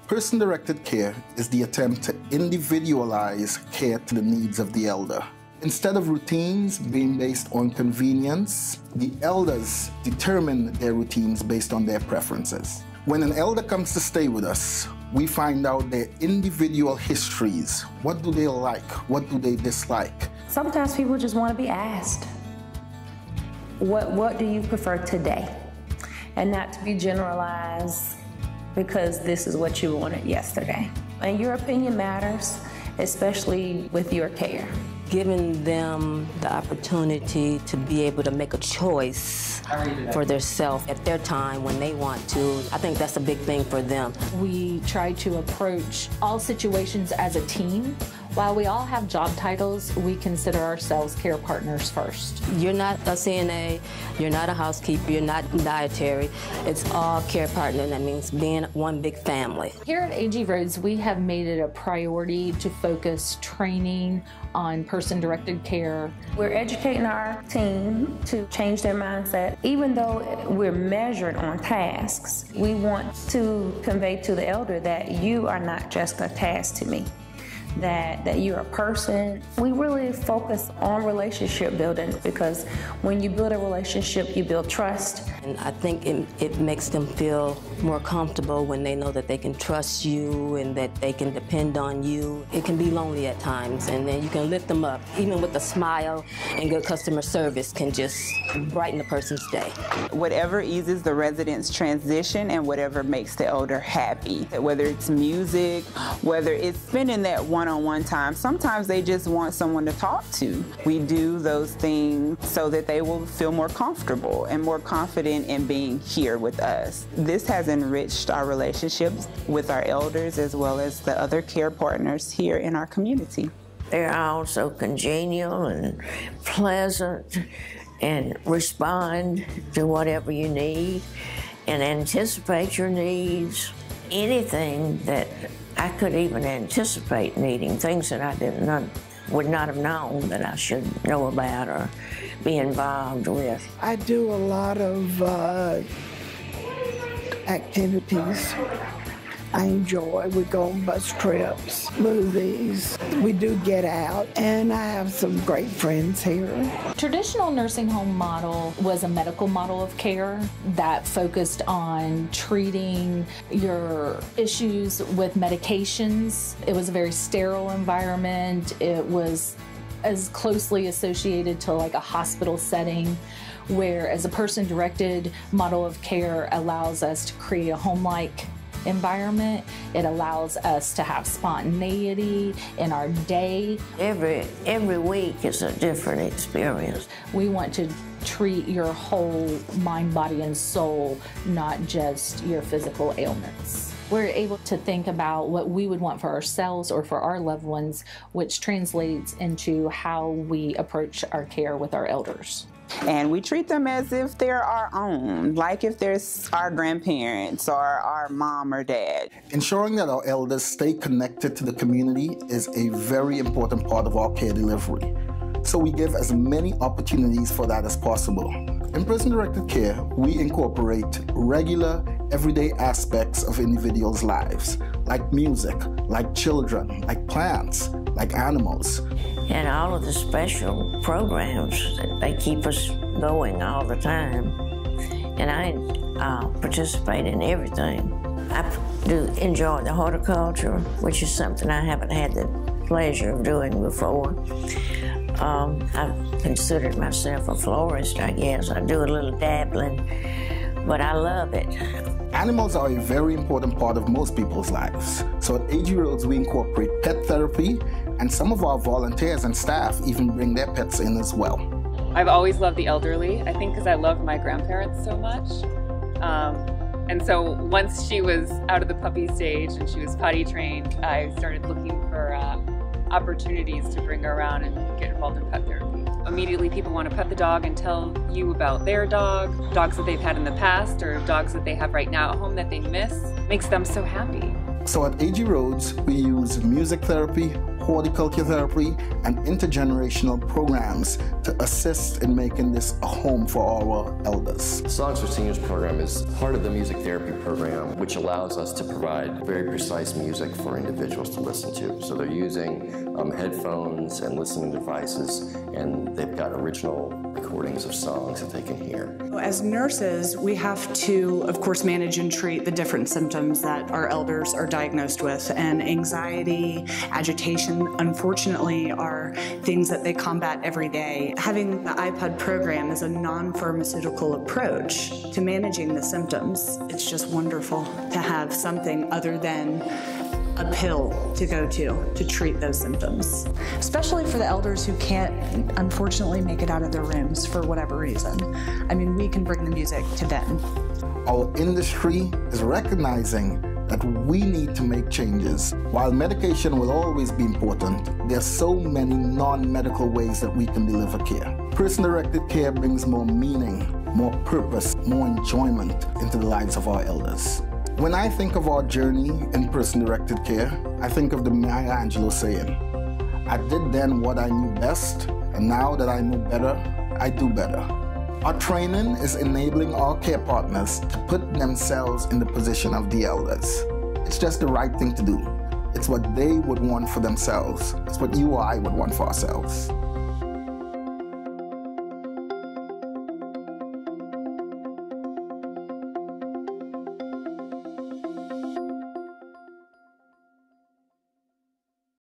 Person-directed care is the attempt to individualize care to the needs of the elder. Instead of routines being based on convenience, the elders determine their routines based on their preferences. When an elder comes to stay with us, we find out their individual histories. What do they like? What do they dislike? Sometimes people just want to be asked, what do you prefer today? And not to be generalized because this is what you wanted yesterday. And your opinion matters, especially with your care. Giving them the opportunity to be able to make a choice for themselves at their time when they want to. I think that's a big thing for them. We try to approach all situations as a team. While we all have job titles, we consider ourselves care partners first. You're not a CNA, you're not a housekeeper, you're not dietary. It's all care partner, and that means being one big family. Here at AG Rhodes, we have made it a priority to focus training on person-directed care. We're educating our team to change their mindset. Even though we're measured on tasks, we want to convey to the elder that you are not just a task to me. That you're a person. We really focus on relationship building because when you build a relationship, you build trust. And I think it makes them feel more comfortable when they know that they can trust you and that they can depend on you. It can be lonely at times, and then you can lift them up. Even with a smile and good customer service can just brighten a person's day. Whatever eases the resident's transition and whatever makes the elder happy. Whether it's music, whether it's spending that one-on-one time. Sometimes they just want someone to talk to. We do those things so that they will feel more comfortable and more confident in being here with us. This has enriched our relationships with our elders as well as the other care partners here in our community. They're also congenial and pleasant and respond to whatever you need and anticipate your needs. Anything that I could even anticipate needing, things that I would not have known that I should know about or be involved with. I do a lot of activities I enjoy. We go on bus trips, movies. We do get out, and I have some great friends here. Traditional nursing home model was a medical model of care that focused on treating your issues with medications. It was a very sterile environment. It was as closely associated to like a hospital setting, whereas a person-directed model of care allows us to create a home-like environment. It allows us to have spontaneity in our day. Every week is a different experience. We want to treat your whole mind, body, and soul, not just your physical ailments. We're able to think about what we would want for ourselves or for our loved ones, which translates into how we approach our care with our elders. And we treat them as if they're our own, like if they're our grandparents or our mom or dad. Ensuring that our elders stay connected to the community is a very important part of our care delivery. So we give as many opportunities for that as possible. In person-directed care, we incorporate regular, everyday aspects of individuals' lives, like music, like children, like plants, like animals. And all of the special programs, they keep us going all the time. And I participate in everything. I do enjoy the horticulture, which is something I haven't had the pleasure of doing before. I've considered myself a florist, I guess. I do a little dabbling, but I love it. Animals are a very important part of most people's lives. So at AG Rhodes, we incorporate pet therapy, and some of our volunteers and staff even bring their pets in as well. I've always loved the elderly, I think because I love my grandparents so much. And so once she was out of the puppy stage and she was potty trained, I started looking for opportunities to bring her around and get involved in pet therapy. Immediately people want to pet the dog and tell you about their dog, dogs that they've had in the past or dogs that they have right now at home that they miss. Makes them so happy. So at AG Rhodes, we use music therapy, horticulture therapy, and intergenerational programs to assist in making this a home for our elders. Songs for Seniors program is part of the music therapy program, which allows us to provide very precise music for individuals to listen to. So they're using headphones and listening devices, and they've got original recordings of songs that they can hear. As nurses, we have to, of course, manage and treat the different symptoms that our elders are diagnosed with. And anxiety, agitation, unfortunately, are things that they combat every day. Having the iPod program is a non-pharmaceutical approach to managing the symptoms. It's just wonderful to have something other than a pill to go to treat those symptoms. Especially for the elders who can't, unfortunately, make it out of their rooms for whatever reason. I mean, we can bring the music to them. Our industry is recognizing that we need to make changes. While medication will always be important, there are so many non-medical ways that we can deliver care. Person-directed care brings more meaning, more purpose, more enjoyment into the lives of our elders. When I think of our journey in person-directed care, I think of the Maya Angelou saying, "I did then what I knew best, and now that I know better, I do better." Our training is enabling our care partners to put themselves in the position of the elders. It's just the right thing to do. It's what they would want for themselves. It's what you or I would want for ourselves.